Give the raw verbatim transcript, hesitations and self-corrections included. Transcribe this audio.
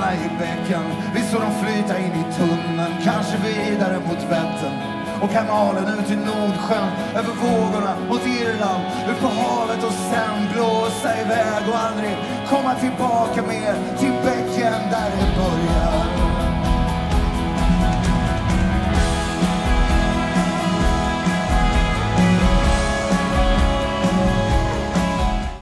hamna i bäcken. Vi såg dem flyta in i tunneln, kanske vidare mot Vättern och kanalen ut i Nordsjön, över vågorna mot Irland, ut på havet och sen blåsa iväg och aldrig komma tillbaka mer till bäcken där det börjar.